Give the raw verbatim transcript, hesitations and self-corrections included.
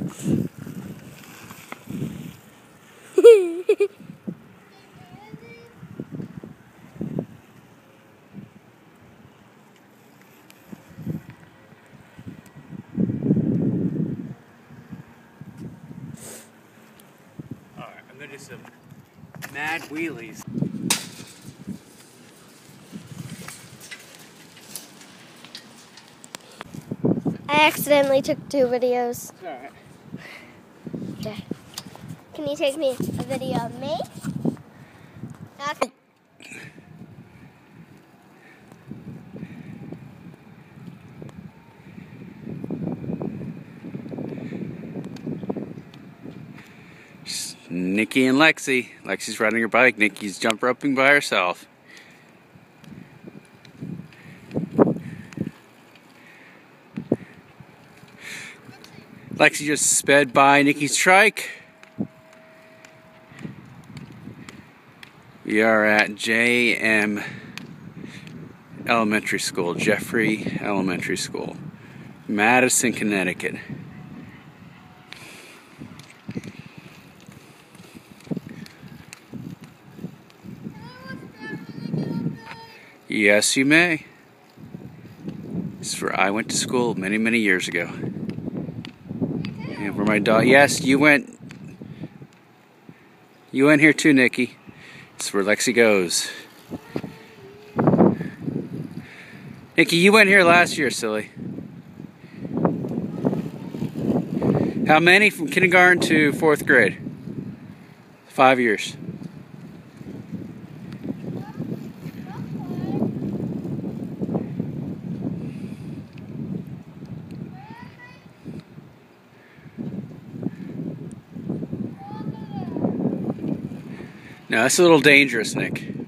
Alright, I'm gonna do some mad wheelies. I accidentally took two videos. Alright. Okay. Can you take me a video of me? Okay. Nikki and Lexi. Lexi's riding her bike. Nikki's jump roping by herself. Lexi just sped by Nikki's trike. We are at J M Elementary School, Jeffrey Elementary School, Madison, Connecticut. Yes, you may. This is where I went to school many, many years ago. And where my dog. Yes, you went. You went here too, Nikki. It's where Lexi goes. Nikki, you went here last year, silly. How many from kindergarten to fourth grade? Five years. No, that's a little dangerous, Nick.